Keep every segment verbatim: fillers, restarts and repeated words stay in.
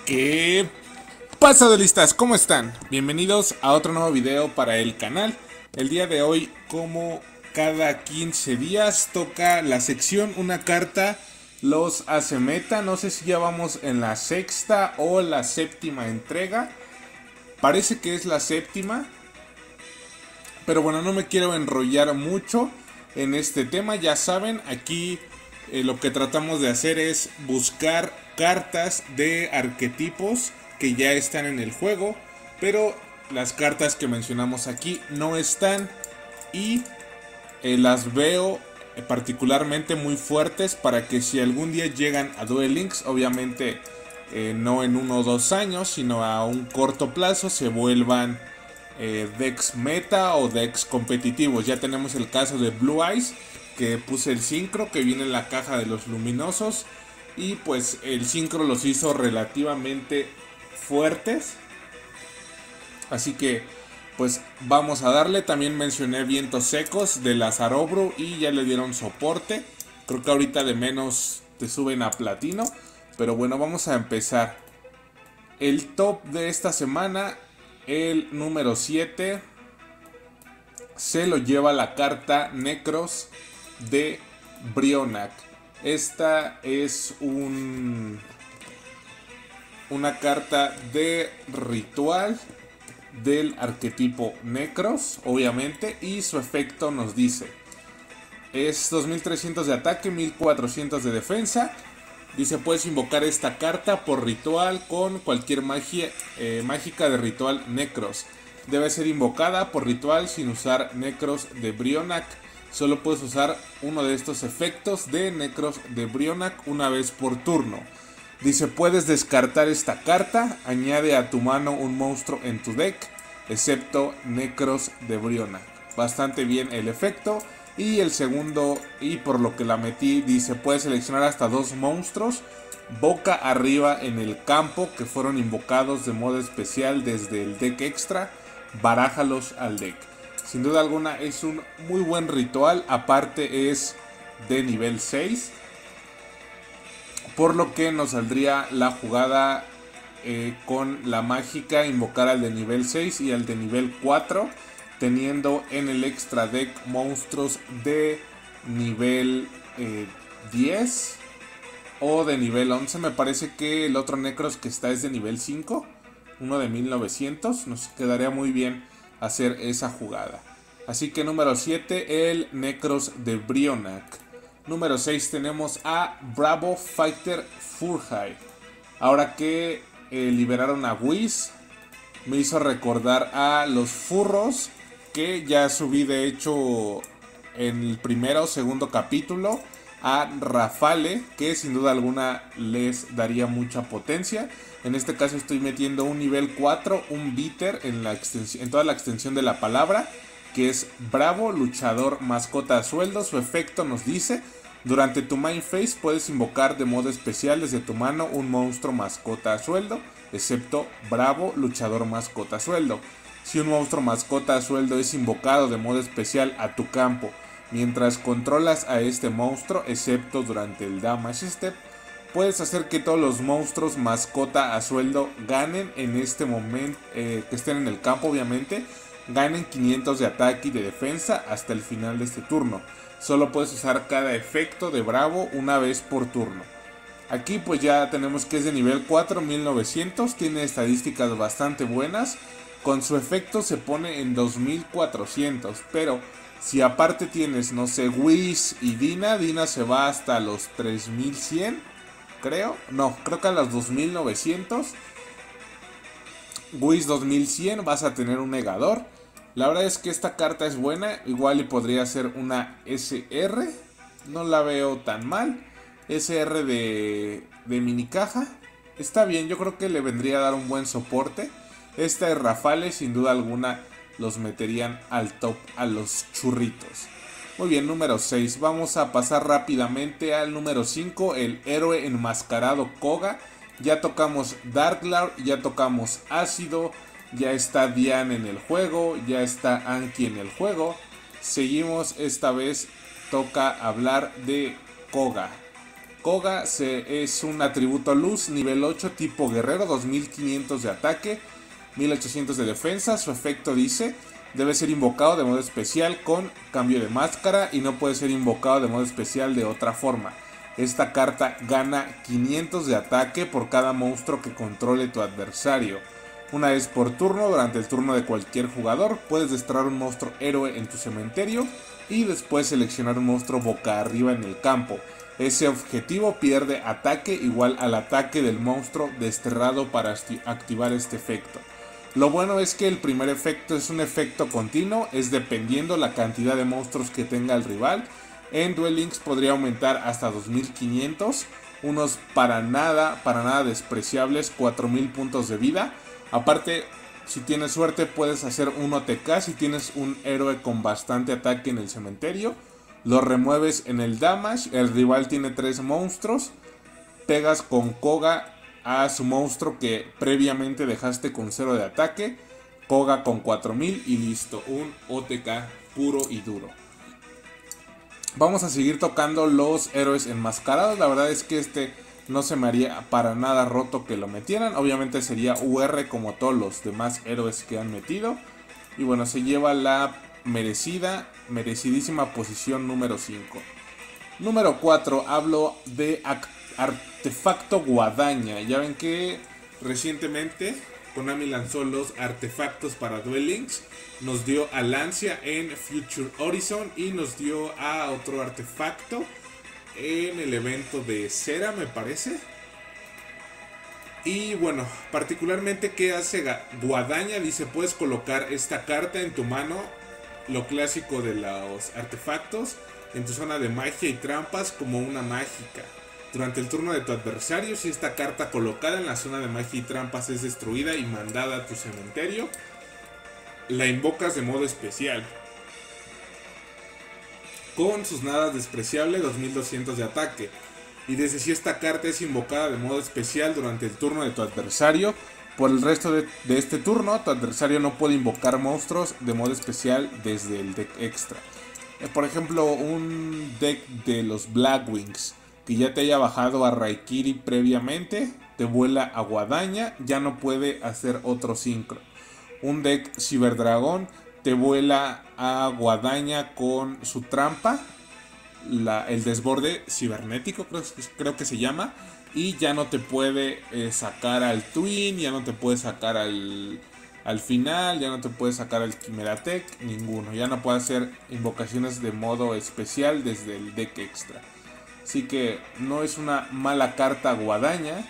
¿Qué pasa, duelistas? ¿Cómo están? Bienvenidos a otro nuevo video para el canal. El día de hoy, como cada quince días, toca la sección Una carta los hace meta. No sé si ya vamos en la sexta o la séptima entrega. Parece que es la séptima. Pero bueno, no me quiero enrollar mucho en este tema. Ya saben, aquí eh, lo que tratamos de hacer es buscar cartas de arquetipos que ya están en el juego, pero las cartas que mencionamos aquí no están y eh, las veo eh, particularmente muy fuertes para que si algún día llegan a Duel Links, obviamente eh, no en uno o dos años, sino a un corto plazo, se vuelvan eh, decks meta o decks competitivos. Ya tenemos el caso de Blue Eyes, que puse el sincro que viene en la caja de los luminosos, y pues el sincro los hizo relativamente fuertes, así que pues vamos a darle. También mencioné vientos secos de la Zarobru y ya le dieron soporte. Creo que ahorita de menos te suben a platino, pero bueno, vamos a empezar. El top de esta semana, el número siete, se lo lleva la carta Necros de Brionac. Esta es un, una carta de ritual del arquetipo Necros, obviamente, y su efecto nos dice: es dos mil trescientos de ataque, mil cuatrocientos de defensa. Dice, puedes invocar esta carta por ritual con cualquier magia eh, mágica de ritual Necros. Debe ser invocada por ritual sin usar Necros de Brionac. Solo puedes usar uno de estos efectos de Necros de Brionac una vez por turno. Dice, puedes descartar esta carta, añade a tu mano un monstruo en tu deck, excepto Necros de Brionac. Bastante bien el efecto. Y el segundo, y por lo que la metí, dice, puedes seleccionar hasta dos monstruos boca arriba en el campo que fueron invocados de modo especial desde el deck extra, barájalos al deck. Sin duda alguna es un muy buen ritual, aparte es de nivel seis, por lo que nos saldría la jugada eh, con la mágica invocar al de nivel seis y al de nivel cuatro, teniendo en el extra deck monstruos de nivel eh, diez o de nivel once. Me parece que el otro Necros que está es de nivel cinco, uno de mil novecientos. Nos quedaría muy bien hacer esa jugada. Así que número siete, el Necros de Brionac. Número seis tenemos a Bravo Fighter Furhide. Ahora que eh, liberaron a Whis, me hizo recordar a los furros que ya subí de hecho en el primero o segundo capítulo, a Rafale, que sin duda alguna les daría mucha potencia. En este caso estoy metiendo un nivel cuatro, un bitter en, la en toda la extensión de la palabra, que es Bravo, luchador, mascota a sueldo. Su efecto nos dice: durante tu main phase puedes invocar de modo especial desde tu mano un monstruo mascota a sueldo, excepto Bravo, luchador, mascota a sueldo. Si un monstruo mascota a sueldo es invocado de modo especial a tu campo mientras controlas a este monstruo, excepto durante el damage step, puedes hacer que todos los monstruos mascota a sueldo ganen en este momento, eh, que estén en el campo obviamente, ganen quinientos de ataque y de defensa hasta el final de este turno. Solo puedes usar cada efecto de Bravo una vez por turno. Aquí pues ya tenemos que es de nivel cuatro, mil novecientos, tiene estadísticas bastante buenas. Con su efecto se pone en dos mil cuatrocientos, pero si aparte tienes, no sé, Whis y Dina, Dina se va hasta los tres mil cien, creo. No, creo que a los dos mil novecientos. Whis dos mil cien, vas a tener un negador. La verdad es que esta carta es buena, igual y podría ser una S R, no la veo tan mal. S R de, de mini caja, está bien, yo creo que le vendría a dar un buen soporte. Esta es Rafale, sin duda alguna los meterían al top a los churritos. Muy bien, número seis. Vamos a pasar rápidamente al número cinco, el héroe enmascarado Koga. Ya tocamos Darklar, ya tocamos Ácido, ya está Diane en el juego, ya está Anki en el juego. Seguimos, esta vez toca hablar de Koga. Koga se, es un atributo luz nivel ocho tipo guerrero, dos mil quinientos de ataque, mil ochocientos de defensa. Su efecto dice: debe ser invocado de modo especial con cambio de máscara y no puede ser invocado de modo especial de otra forma. Esta carta gana quinientos de ataque por cada monstruo que controle tu adversario. Una vez por turno, durante el turno de cualquier jugador, puedes destraer un monstruo héroe en tu cementerio y después seleccionar un monstruo boca arriba en el campo. Ese objetivo pierde ataque igual al ataque del monstruo desterrado para activar este efecto. Lo bueno es que el primer efecto es un efecto continuo, es dependiendo la cantidad de monstruos que tenga el rival. En Duel Links podría aumentar hasta dos mil quinientos, unos para nada, para nada despreciables cuatro mil puntos de vida. Aparte, si tienes suerte puedes hacer un O T K si tienes un héroe con bastante ataque en el cementerio. Lo remueves en el damage, el rival tiene tres monstruos, pegas con Koga a su monstruo que previamente dejaste con cero de ataque, Koga con cuatro mil y listo, un O T K puro y duro. Vamos a seguir tocando los héroes enmascarados. La verdad es que este no se me haría para nada roto que lo metieran. Obviamente sería U R como todos los demás héroes que han metido. Y bueno, se lleva la merecida, merecidísima posición número cinco. Número cuatro, hablo de Artefacto Guadaña. Ya ven que recientemente Konami lanzó los artefactos para Duel Links. Nos dio a Lancia en Future Horizon y nos dio a otro artefacto en el evento de Cera, me parece. Y bueno, particularmente ¿qué hace Guadaña? Dice: puedes colocar esta carta en tu mano, lo clásico de los artefactos, en tu zona de magia y trampas como una mágica. Durante el turno de tu adversario, si esta carta colocada en la zona de magia y trampas es destruida y mandada a tu cementerio, la invocas de modo especial. Con sus nadas despreciable, dos mil doscientos de ataque. Y desde si esta carta es invocada de modo especial durante el turno de tu adversario, por el resto de, de este turno, tu adversario no puede invocar monstruos de modo especial desde el deck extra. Eh, por ejemplo, un deck de los Blackwings que ya te haya bajado a Raikiri previamente, te vuela a Guadaña, ya no puede hacer otro sincro. Un deck Ciberdragón te vuela a Guadaña con su trampa, la, el desborde cibernético creo, creo que se llama, y ya no te puede eh, sacar al Twin, ya no te puede sacar al, al final, ya no te puede sacar al Chimeratech, ninguno. Ya no puede hacer invocaciones de modo especial desde el deck extra. Así que no es una mala carta Guadaña.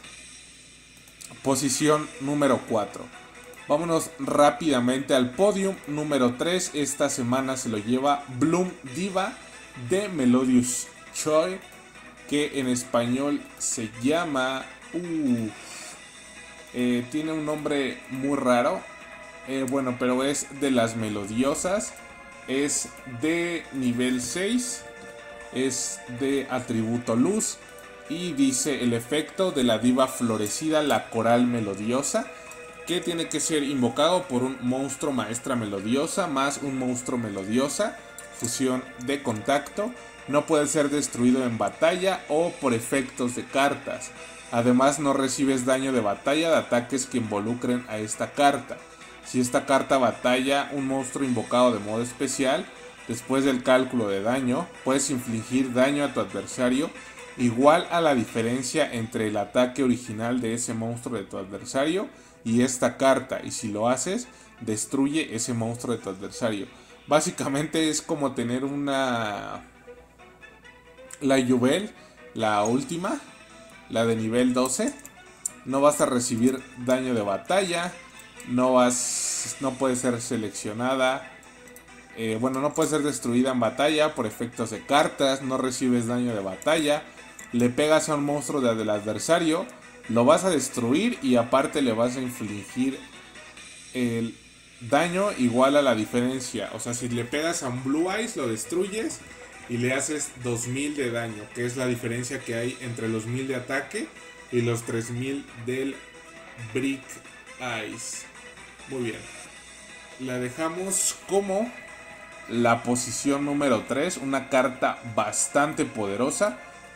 Posición número cuatro. Vámonos rápidamente al podium. Número tres. Esta semana se lo lleva Bloom Diva de Melodious Choi, que en español se llama... Uh, eh, tiene un nombre muy raro. Eh, bueno, pero es de las melodiosas. Es de nivel seis. Es de atributo luz. Y dice: el efecto de la diva florecida, la coral melodiosa, que tiene que ser invocado por un monstruo maestra melodiosa más un monstruo melodiosa, fusión de contacto. No puede ser destruido en batalla o por efectos de cartas. Además, no recibes daño de batalla de ataques que involucren a esta carta. Si esta carta batalla un monstruo invocado de modo especial, después del cálculo de daño, puedes infligir daño a tu adversario igual a la diferencia entre el ataque original de ese monstruo de tu adversario y esta carta, y si lo haces, destruye ese monstruo de tu adversario. Básicamente es como tener una... la Yubel, la última, la de nivel doce. No vas a recibir daño de batalla, no vas, no puede ser seleccionada, eh, bueno, no puede ser destruida en batalla por efectos de cartas, no recibes daño de batalla. Le pegas a un monstruo del adversario, lo vas a destruir y aparte le vas a infligir el daño igual a la diferencia. O sea, si le pegas a un Blue Eyes, lo destruyes y le haces dos mil de daño, que es la diferencia que hay entre los mil de ataque y los tres mil del Brick Eyes. Muy bien. La dejamos como la posición número tres, una carta bastante poderosa.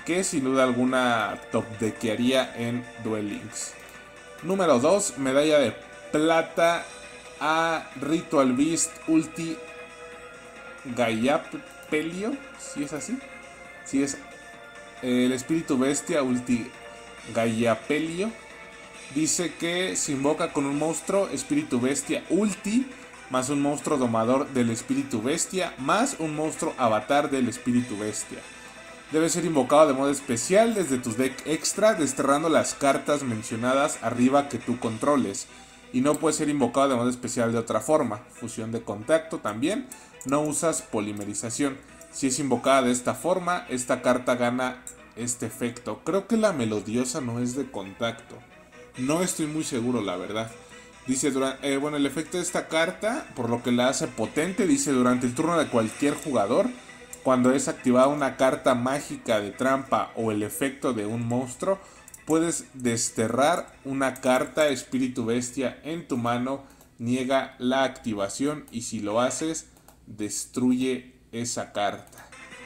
que sin duda alguna top deckearía en Duel Links. Número dos, medalla de plata a Ritual Beast Ulti Gaiapelio, si es así, si es el espíritu bestia Ulti Gaiapelio. Dice que se invoca con un monstruo espíritu bestia Ulti más un monstruo domador del espíritu bestia más un monstruo avatar del espíritu bestia. Debe ser invocado de modo especial desde tus deck extra, desterrando las cartas mencionadas arriba que tú controles. Y no puede ser invocado de modo especial de otra forma. Fusión de contacto también. No usas polimerización. Si es invocada de esta forma, esta carta gana este efecto. Creo que la melodiosa no es de contacto. No estoy muy seguro, la verdad. Dice, eh, bueno, el efecto de esta carta, por lo que la hace potente, dice durante el turno de cualquier jugador, cuando es activada una carta mágica de trampa o el efecto de un monstruo, puedes desterrar una carta espíritu bestia en tu mano, niega la activación y si lo haces, destruye esa carta.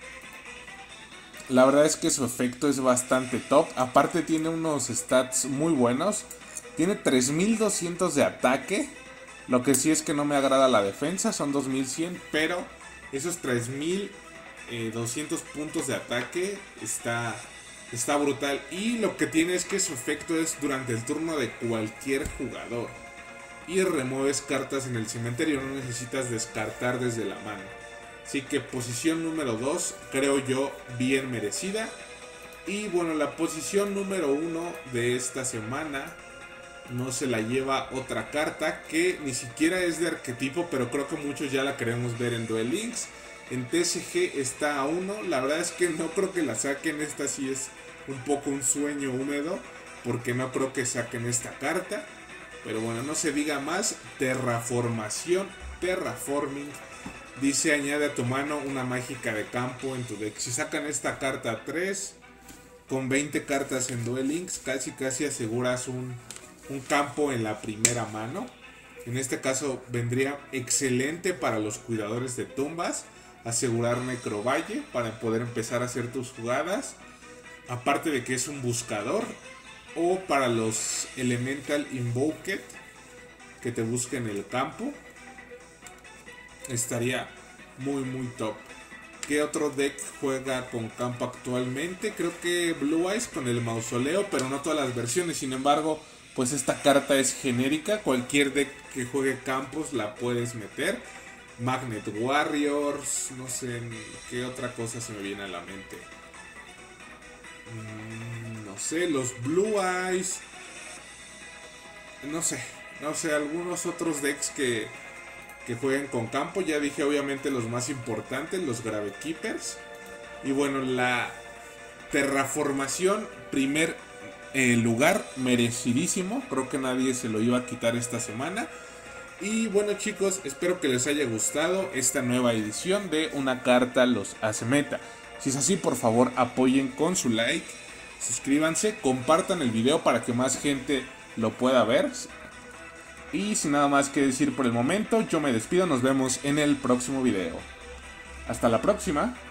La verdad es que su efecto es bastante top, aparte tiene unos stats muy buenos, tiene tres mil doscientos de ataque, lo que sí es que no me agrada la defensa, son dos mil cien, pero esos tres mil doscientos puntos de ataque está, está brutal. Y lo que tiene es que su efecto es durante el turno de cualquier jugador. Y remueves cartas en el cementerio, no necesitas descartar desde la mano. Así que posición número dos, creo yo, bien merecida. Y bueno, la posición número uno de esta semana no se la lleva otra carta que ni siquiera es de arquetipo, pero creo que muchos ya la queremos ver en Duel Links. En T C G está a uno. La verdad es que no creo que la saquen. Esta sí es un poco un sueño húmedo, porque no creo que saquen esta carta. Pero bueno, no se diga más. Terraformación, Terraforming. Dice, añade a tu mano una mágica de campo en tu deck. Si sacan esta carta a tres, con veinte cartas en Duel Links, casi casi aseguras un, un campo en la primera mano. En este caso vendría excelente para los cuidadores de tumbas. Asegurar Necrovalle para poder empezar a hacer tus jugadas. Aparte de que es un buscador. O para los Elemental Invoked, que te busquen el campo. Estaría muy muy top. ¿Qué otro deck juega con campo actualmente? Creo que Blue Eyes con el Mausoleo, pero no todas las versiones. Sin embargo, pues esta carta es genérica. Cualquier deck que juegue campos la puedes meter. Magnet Warriors, no sé qué otra cosa se me viene a la mente. Mm, no sé, los Blue Eyes. No sé, no sé, algunos otros decks que, que jueguen con campo. Ya dije obviamente los más importantes, los Gravekeepers. Y bueno, la terraformación, primer eh, lugar, merecidísimo. Creo que nadie se lo iba a quitar esta semana. Y bueno chicos, espero que les haya gustado esta nueva edición de Una Carta Los Hace Meta. Si es así, por favor apoyen con su like, suscríbanse, compartan el video para que más gente lo pueda ver. Y sin nada más que decir por el momento, yo me despido, nos vemos en el próximo video. Hasta la próxima.